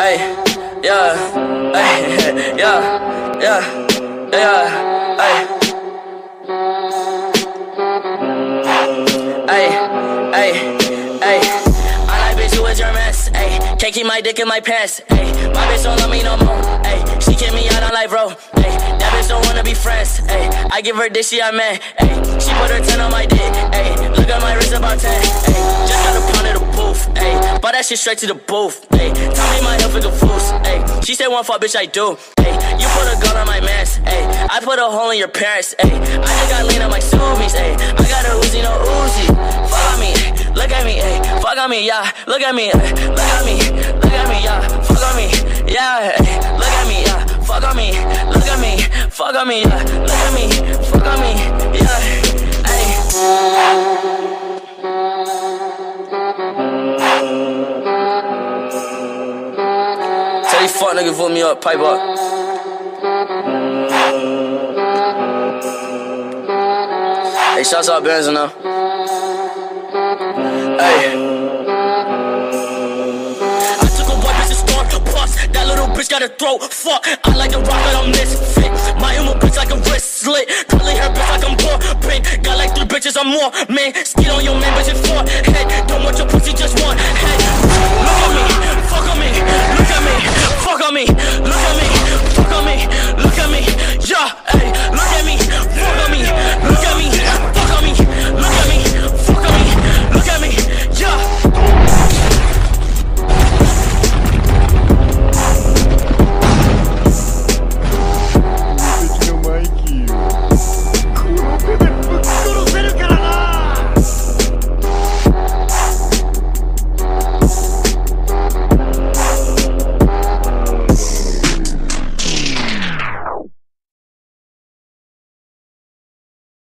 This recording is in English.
Ay, yeah, ay, yeah, yeah, ay. Ay, I like bitch, who is your mess? Ay, can't keep my dick in my pants. Ay, my bitch don't love me no more. Ay, she kick me out on life, bro. Ay, that bitch don't wanna be friends. Ay, I give her dick, she a man. Ay, she put her 10 on my dick. Ay, look at my wrist about 10. Ay, just got a pound of the booth. Ay, bought that shit straight to the booth. Ay, tell me my health is a foos. Ay, she said one fuck, bitch, I do. Ay, you put a gun on my mans. Ay, I put a hole in your parents. Ay, I just got lean on my Subies. Ay, I got a Uzi, no Uzi. Fuck on me, look at me, ay, fuck on me, yeah. Look at me, ay, look at me, look at me, yeah. Fuck on me, yeah. Ay, look at me, yeah. Fuck on me, look at me, fuck on me, yeah. Look at me, fuck on me, yeah. Ay. Tell these fuck niggas vote me up, pipe up. Hey, shouts out Benz now. Hey. I took a white bitch to store, plus that little bitch got a throat. Fuck, I like the rock, but I'm misfit. My emo bitch like a wrist slit. Curly hair bitch like I'm poor. Got like 3 bitches or more. Man, skid on your man, bitch, it's 4 head. Don't want your pussy, just one head.